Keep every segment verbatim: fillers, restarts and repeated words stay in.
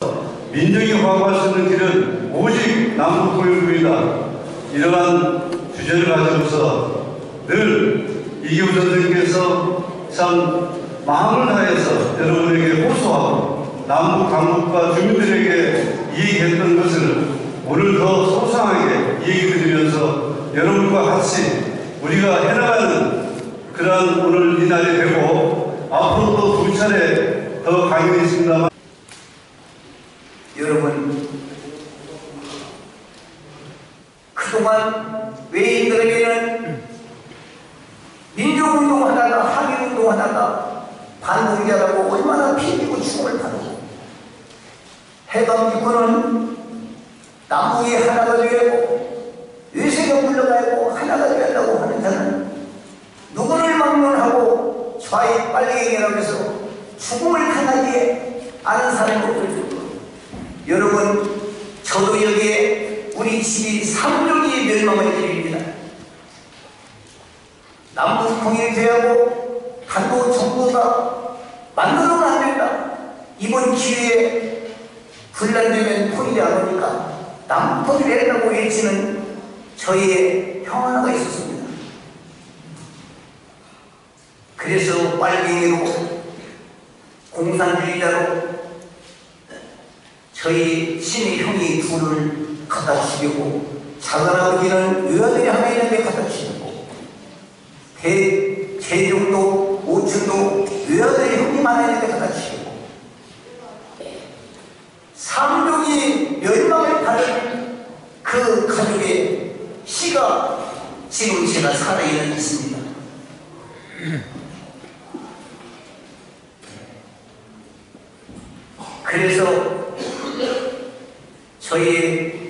민족이 화합할 수 있는 길은 오직 남북 통일부이다. 이러한 주제를 가지고서 늘 이기훈 선생님께서 참 마음을 다해서 여러분에게 호소하고 남북 강북과 주민들에게 이야기했던 것을 오늘 더 소상하게 얘기 드리면서 여러분과 같이 우리가 해나가는 그러한 오늘 이날이 되고 앞으로도 두 차례 더 강연이 있습니다만 여러분, 그동안 외인들에게는 민족운동하다가 항일운동하다가 반동자라고 얼마나 비비고 죽음을 받고 해방기구는 남북이 하나가 되고 외세가 물러가고 하나가 되려고 하는 자는 누구를 막론하고 좌익 빨갱이라고 해서 죽음을 당하기에 아는 사람이 없을 정도로 여러분, 저도 여기에 우리 집이 삼족이 멸망을 드립니다. 남북 통일제하고 단도 정부 다 만들어는 안 된다. 이번 기회에 분란되면 통일이 안 오니까 남북 통일해라고 외치는 저희의 형 하나가 있었습니다. 그래서 빨갱이로 공산주의자로 저희 친히 형이 둘을 갖다 주려고 작은 아버지는 외아들이 하나 있는데 갖다 주려고 대, 재중도 오춘도 외아들이 형이 하나 있는데 갖다 주려고 삼족이 멸망을 받은 그 가족의 시가 지금 제가 살아있는 있습니다. 그래서 저희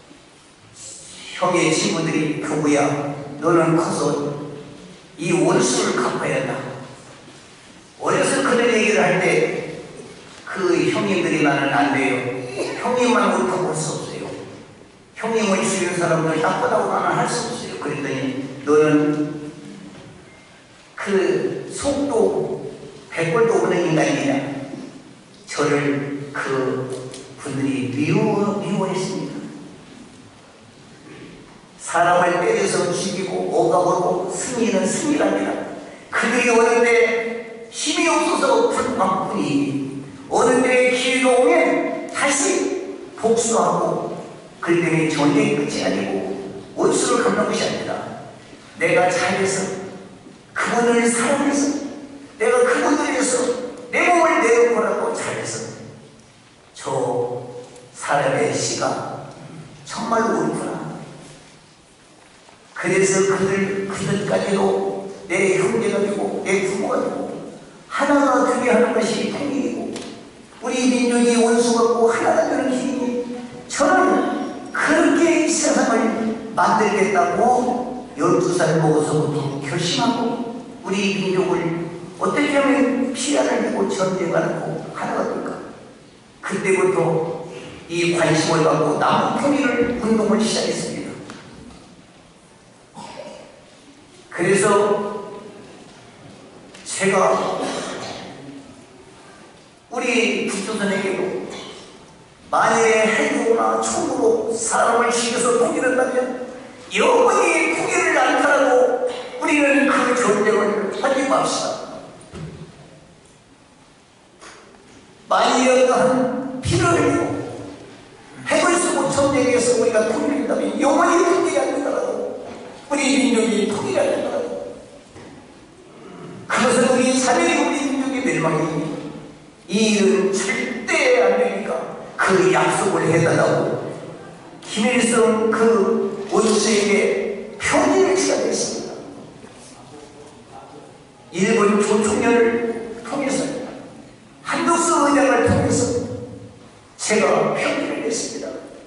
형의 친구들이 교부야, 너는 커서 이 원수를 갚아야 한다. 어려서 그런 얘기를 할 때 그 형님들이 나는 안 돼요. 형님만 못하고 할 수 없어요. 형님을 죽인 사람들 나쁘다고 나는 할 수 없어요. 그랬더니 너는 그 속도 백골도 없는 인간이냐. 저를 그 분들이 미워, 미워했습니다. 사람을 때려서 죽이고 억압하고 승리는 승리랍니다. 그들이 어느 때 힘이 없어서 불만 뿐이 어느 때 기회가 오면 다시 복수하고 그 때문에 전쟁이 끝이 아니고 원수를 갚는 것이 아니라 내가 잘해서 그분을 사랑해서 내가 그분들을 위해서 내 몸을 내어보라고 잘해서 저 사람의 시가 정말로 옳구나. 그래서 그들, 그들까지도 내 형제가 되고 내 부모가 되고 하나가 되게 하는 것이 통일이고 우리 민족이 원수 같고 하나가 되는 힘이 저는 그렇게 이 세상을 만들겠다고 열두 살 먹어서부터 결심하고 우리 민족을 어떻게 하면 피아를 내고 전쟁을 하고 하나가 될까? 그때부터 이 관심을 갖고 남북 통일을 운동을 시작했습니다. 그래서 제가 우리 북조선에게도 만일에 핵으로나 총으로 사람을 죽여서 통일한다면 영원히 통일을 안 하라고 우리는 그 전쟁을 하지 맙시다. 만일이라도 한 피를 흘리고 핵을 쓰고 전쟁에서 우리가 통일한다면 영원히 통일이 안 된다고 우리 민족이 통일이 안 된다고 그것은 우리 사회의 우리 민족의 멸망이니 이 일은 절대 안 되니까 그 약속을 해달라고 김일성 그 원수에게 편지를 시작했습니다. 일본 조총련을 통해서 한덕수 의장을 통해서 제가 편지를 냈습니다.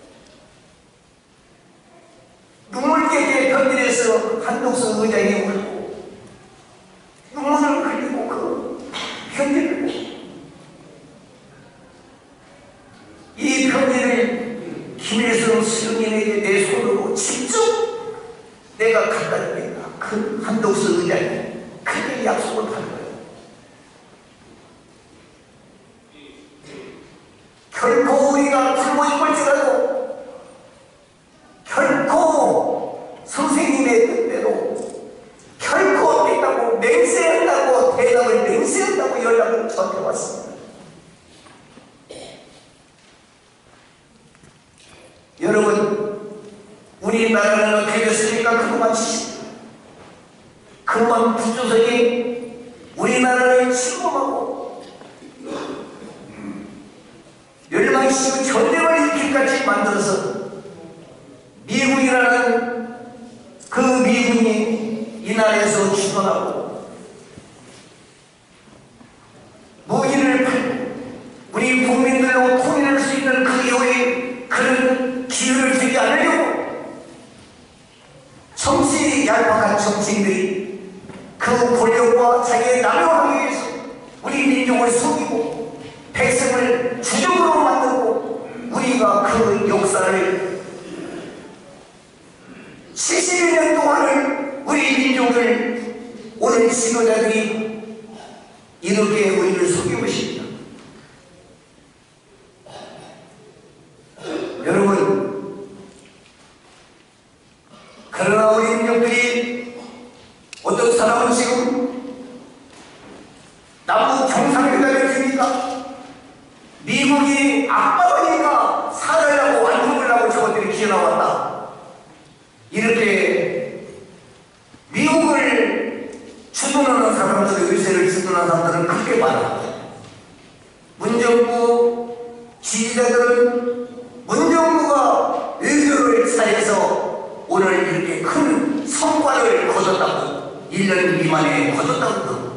눈물깨게 편지에서 한덕수 의장이 울고 눈물을 흘리고 그 편지를 냈습니다. 이 편지를 김일성 수령님에게 내 손으로 직접 내가 갖다 주겠다. 그 한덕수 의장이 크게 약속을 받은 거예요. 결코 결코 우리가 굶어 죽을지라도 결코 선생님의 뜻대로 결코 됐다고 맹세한다고 대답을 맹세한다고 연락을 전해왔습니다. 여러분, 우리나라는 어떻게 됐습니까? 그동안 그만 북조선이 우리나라를 침범하고 멸망시키고 전쟁을 일으킬까지 만들어서 미국이라는 그 미군이 이 나라에서 주권하고 무기를 팔고 우리 국민들로 통일할 수 있는 그 이후에 그런 기회를 주지 않으려고 정치 얄팍한 정치인들이 그 권력과 자기의 남용하기 위해서 우리 민족을 속이고 백성을 주적으로 만들고 우리가 그 역사를 칠십일 년 동안을 우리 민족을 오늘 지도자들이 이렇게 우리를 속이고 있습니다. 여러분, 그러나 우리 민족들이 어떤 사람은 지금 남북 정상회담을 주니까 미국이 압박하니까 살아라고 완성을 하고 저것들이 기어나왔다. 이렇게 미국을 주둔하는 사람들의 의세를 주둔하는 사람들은 그렇게 많아. 문정부 지지자들은 문정부가 외교를 잘해서 오늘 이렇게 큰 성과를 거뒀다고 일 년 미만에 거뒀다고.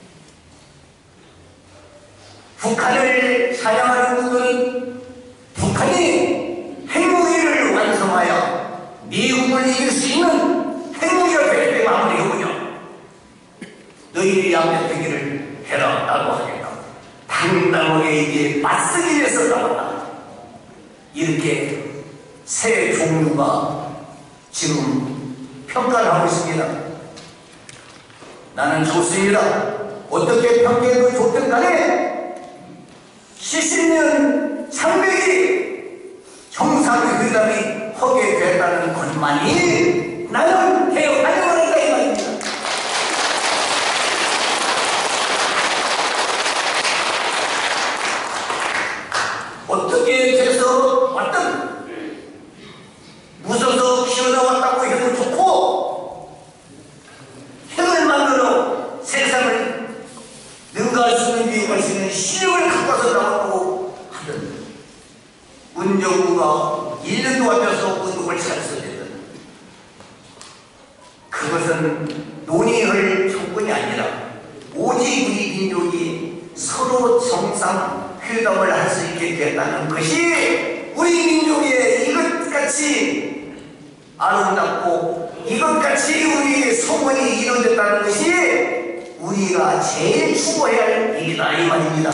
북한을 사랑하는 분들은 북한이 핵무기를 완성하여 미국을 이길 수 있는 핵무기를 배때 마무리해보냐. 너희들이 양면되기를 해라. 나도 하겠다. 당당하게 이게 맞서기 위해서 나왔다. 이렇게 새 종류가 지금 평가를 하고 있습니다. 나는 좋습니다. 어떻게 평가해도 좋든 간에 칠십 년 창백이 정상회담이 하게 됐다는 것만이 나는 개혁 환영을 한다 이 말입니다. 어떻게 돼서 왔든 무서워서 기어나왔다고 해도 좋고 핵을 만들어 세상을 능가할 수 있는 미국할 수 있는 실력을 갖고서 나왔다고 하든 문정부가 일 년도 앞에서 운동을 잘했어야 된다. 그것은 논의할 조건이 아니라 오직 우리 민족이 서로 정상회담을 할 수 있게 됐다는 것이 우리 민족의 이것같이 아름답고 이것같이 우리의 소원이 이루어졌다는 것이 우리가 제일 추구해야 할 일이다 이 말입니다.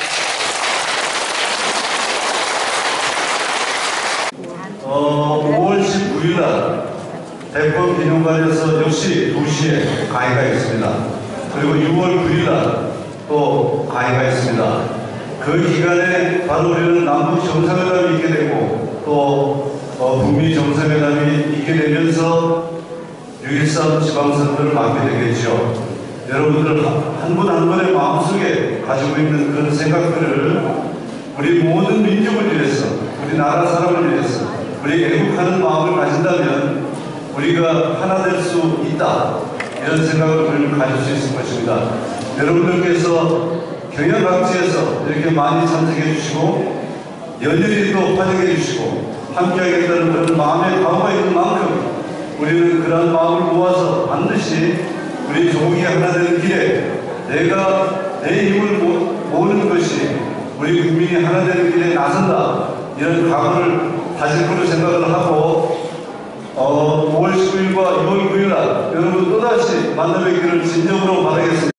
어, 오월 십구일 날 대권 기념관에서 역시 두 시에 가위가 있습니다. 그리고 유월 구일 날 또 가위가 있습니다. 그 기간에 바로 우리는 남북 정상회담이 있게 되고 또 어, 북미 정상회담이 있게 되면서 유일삼 지방선거를 맡게 되겠죠. 여러분들 한 분 한 분의 마음속에 가지고 있는 그런 생각들을 우리 모든 민족을 위해서, 우리나라 사람을 위해서, 우리 애국하는 마음을 가진다면 우리가 하나 될 수 있다. 이런 생각을 우리는 가질 수 있을 것입니다. 여러분들께서 경연 각지에서 이렇게 많이 참석해 주시고 연일이 또 환영해 주시고 함께 하겠다는 그런 마음의 각오가 있는 만큼 우리는 그런 마음을 모아서 반드시 우리 조국이 하나 되는 길에 내가 내 힘을 모으는 것이 우리 국민이 하나 되는 길에 나선다. 이런 각오를 다질 거로 생각을 하고 어, 오월 십구일과 유월 구일 날 여러분 또다시 만나 뵙기를 진정으로 바라겠습니다.